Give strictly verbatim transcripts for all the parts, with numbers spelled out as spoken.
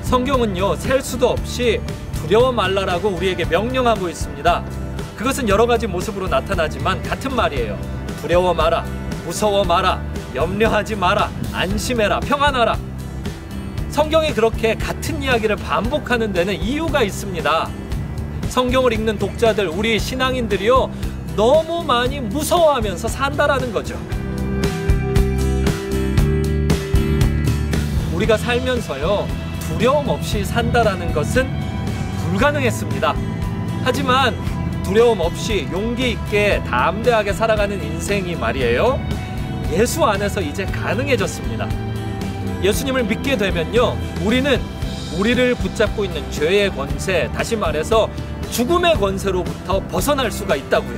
성경은요, 셀 수도 없이 두려워 말라라고 우리에게 명령하고 있습니다. 그것은 여러 가지 모습으로 나타나지만 같은 말이에요. 두려워 마라, 무서워 마라, 염려하지 마라, 안심해라, 평안하라. 성경이 그렇게 같은 이야기를 반복하는 데는 이유가 있습니다. 성경을 읽는 독자들, 우리 신앙인들이요, 너무 많이 무서워하면서 산다라는 거죠. 우리가 살면서요, 두려움 없이 산다라는 것은 불가능했습니다. 하지만 두려움 없이 용기 있게 담대하게 살아가는 인생이 말이에요, 예수 안에서 이제 가능해졌습니다. 예수님을 믿게 되면요, 우리는 우리를 붙잡고 있는 죄의 권세, 다시 말해서 죽음의 권세로부터 벗어날 수가 있다고요.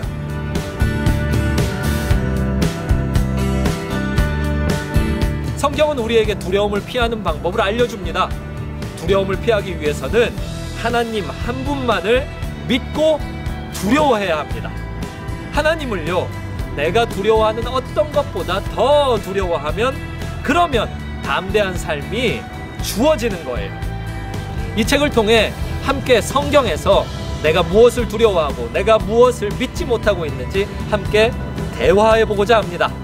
성경은 우리에게 두려움을 피하는 방법을 알려줍니다. 두려움을 피하기 위해서는 하나님 한 분만을 믿고 두려워해야 합니다. 하나님을요, 내가 두려워하는 어떤 것보다 더 두려워하면, 그러면 담대한 삶이 주어지는 거예요. 이 책을 통해 함께 성경에서 내가 무엇을 두려워하고 내가 무엇을 믿지 못하고 있는지 함께 대화해 보고자 합니다.